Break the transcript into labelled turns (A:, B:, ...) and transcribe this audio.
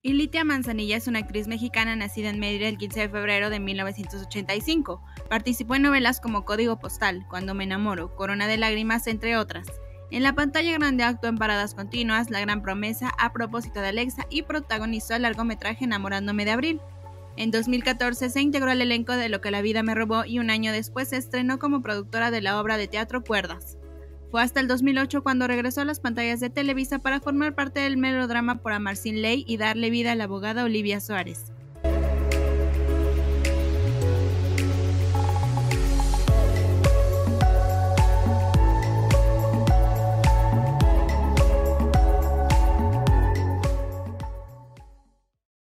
A: Ilitia Manzanilla es una actriz mexicana nacida en Mérida el 15 de febrero de 1985. Participó en novelas como Código Postal, Cuando me enamoro, Corona de lágrimas, entre otras. En la pantalla grande actuó en Paradas continuas, La gran promesa, A propósito de Alexa y protagonizó el largometraje Enamorándome de abril. En 2014 se integró al elenco de Lo que la vida me robó y un año después se estrenó como productora de la obra de teatro Cuerdas. Fue hasta el 2008 cuando regresó a las pantallas de Televisa para formar parte del melodrama Por amar sin ley y darle vida a la abogada Olivia Suárez.